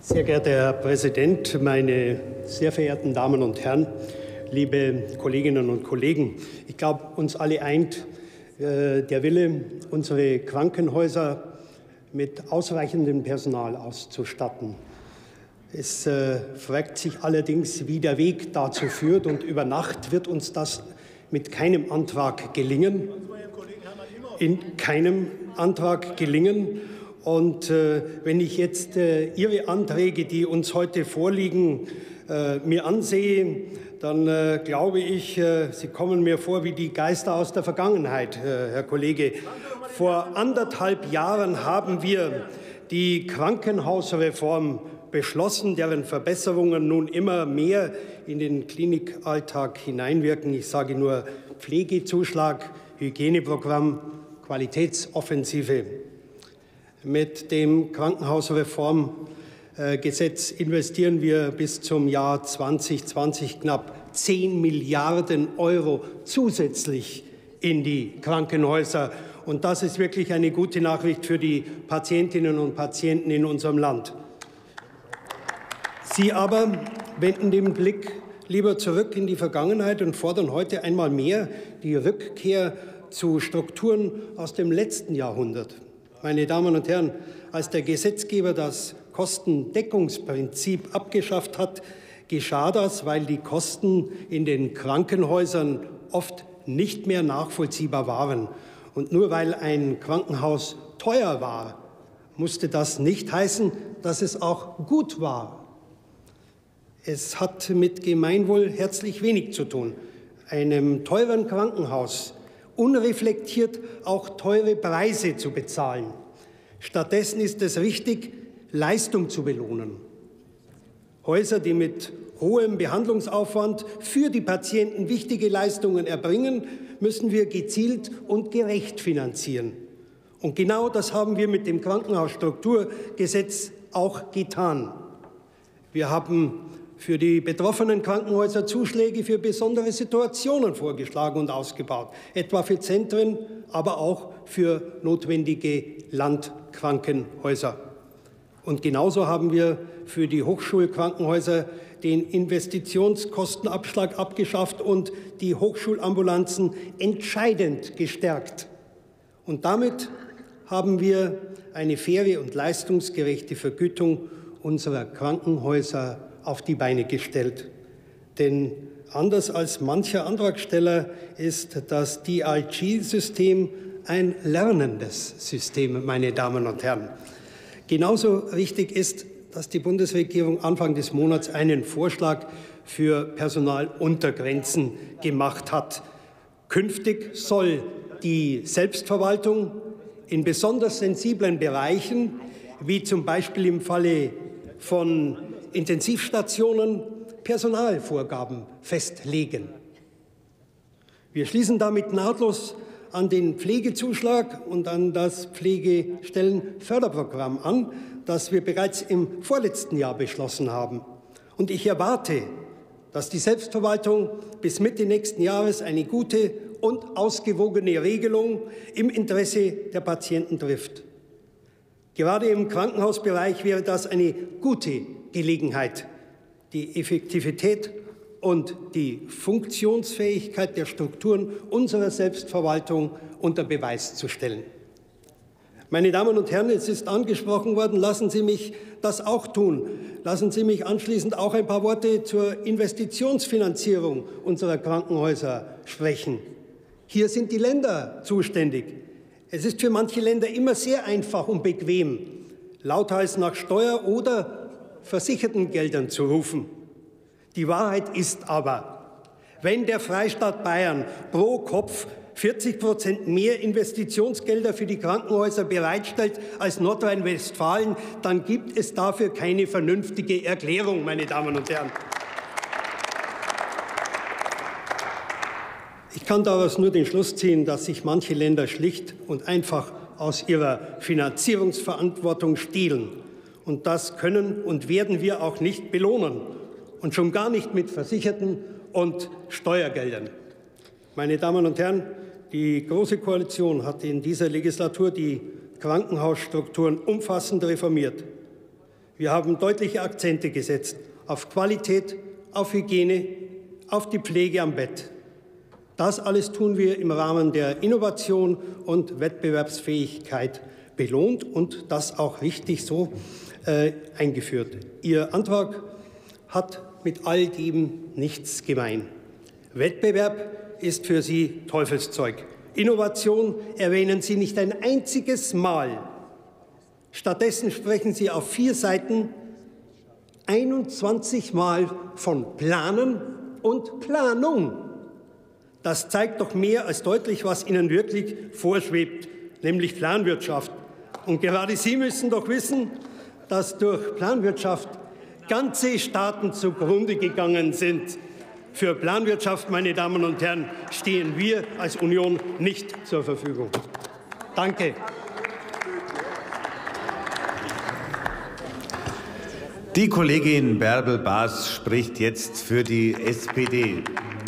Sehr geehrter Herr Präsident, meine sehr verehrten Damen und Herren, liebe Kolleginnen und Kollegen! Ich glaube, uns alle eint der Wille, unsere Krankenhäuser mit ausreichendem Personal auszustatten. Es fragt sich allerdings, wie der Weg dazu führt, und über Nacht wird uns das mit keinem Antrag gelingen. In keinem Antrag gelingen. Und wenn ich jetzt Ihre Anträge, die uns heute vorliegen, mir ansehe, dann glaube ich, Sie kommen mir vor wie die Geister aus der Vergangenheit, Herr Kollege. Vor 1,5 Jahren haben wir die Krankenhausreform beschlossen, deren Verbesserungen nun immer mehr in den Klinikalltag hineinwirken. Ich sage nur Pflegezuschlag, Hygieneprogramm, Qualitätsoffensive. Mit dem Krankenhausreformgesetz investieren wir bis zum Jahr 2020 knapp 10 Milliarden Euro zusätzlich in die Krankenhäuser. Und das ist wirklich eine gute Nachricht für die Patientinnen und Patienten in unserem Land. Sie aber wenden den Blick lieber zurück in die Vergangenheit und fordern heute einmal mehr die Rückkehr zu Strukturen aus dem letzten Jahrhundert. Meine Damen und Herren, als der Gesetzgeber das Kostendeckungsprinzip abgeschafft hat, geschah das, weil die Kosten in den Krankenhäusern oft nicht mehr nachvollziehbar waren. Und nur weil ein Krankenhaus teuer war, musste das nicht heißen, dass es auch gut war. Es hat mit Gemeinwohl herzlich wenig zu tun. Einem teuren Krankenhaus unreflektiert auch teure Preise zu bezahlen. Stattdessen ist es richtig, Leistung zu belohnen. Häuser, die mit hohem Behandlungsaufwand für die Patienten wichtige Leistungen erbringen, müssen wir gezielt und gerecht finanzieren. Und genau das haben wir mit dem Krankenhausstrukturgesetz auch getan. Wir haben für die betroffenen Krankenhäuser Zuschläge für besondere Situationen vorgeschlagen und ausgebaut, etwa für Zentren, aber auch für notwendige Landkrankenhäuser. Und genauso haben wir für die Hochschulkrankenhäuser den Investitionskostenabschlag abgeschafft und die Hochschulambulanzen entscheidend gestärkt. Und damit haben wir eine faire und leistungsgerechte Vergütung unserer Krankenhäuser auf die Beine gestellt. Denn anders als mancher Antragsteller ist das DRG-System ein lernendes System, meine Damen und Herren. Genauso richtig ist, dass die Bundesregierung Anfang des Monats einen Vorschlag für Personaluntergrenzen gemacht hat. Künftig soll die Selbstverwaltung in besonders sensiblen Bereichen, wie zum Beispiel im Falle von Intensivstationen, Personalvorgaben festlegen. Wir schließen damit nahtlos an den Pflegezuschlag und an das Pflegestellenförderprogramm an, das wir bereits im vorletzten Jahr beschlossen haben. Und ich erwarte, dass die Selbstverwaltung bis Mitte nächsten Jahres eine gute und ausgewogene Regelung im Interesse der Patienten trifft. Gerade im Krankenhausbereich wäre das eine gute Gelegenheit, die Effektivität und die Funktionsfähigkeit der Strukturen unserer Selbstverwaltung unter Beweis zu stellen. Meine Damen und Herren, es ist angesprochen worden, lassen Sie mich das auch tun. Lassen Sie mich anschließend auch ein paar Worte zur Investitionsfinanzierung unserer Krankenhäuser sprechen. Hier sind die Länder zuständig. Es ist für manche Länder immer sehr einfach und bequem, lauthals nach Steuer- oder Versichertengeldern zu rufen. Die Wahrheit ist aber, wenn der Freistaat Bayern pro Kopf 40% mehr Investitionsgelder für die Krankenhäuser bereitstellt als Nordrhein-Westfalen, dann gibt es dafür keine vernünftige Erklärung, meine Damen und Herren. Ich kann daraus nur den Schluss ziehen, dass sich manche Länder schlicht und einfach aus ihrer Finanzierungsverantwortung stehlen. Und das können und werden wir auch nicht belohnen. Und schon gar nicht mit Versicherten und Steuergeldern. Meine Damen und Herren, die Große Koalition hat in dieser Legislatur die Krankenhausstrukturen umfassend reformiert. Wir haben deutliche Akzente gesetzt auf Qualität, auf Hygiene, auf die Pflege am Bett. Das alles tun wir im Rahmen der Innovation und Wettbewerbsfähigkeit belohnt und das auch richtig so eingeführt. Ihr Antrag hat mit all dem nichts gemein. Wettbewerb ist für Sie Teufelszeug. Innovation erwähnen Sie nicht ein einziges Mal. Stattdessen sprechen Sie auf 4 Seiten 21 Mal von Planen und Planung. Das zeigt doch mehr als deutlich, was Ihnen wirklich vorschwebt, nämlich Planwirtschaft. Und gerade Sie müssen doch wissen, dass durch Planwirtschaft ganze Staaten zugrunde gegangen sind. Für Planwirtschaft, meine Damen und Herren, stehen wir als Union nicht zur Verfügung. Danke. Die Kollegin Bärbel Baas spricht jetzt für die SPD.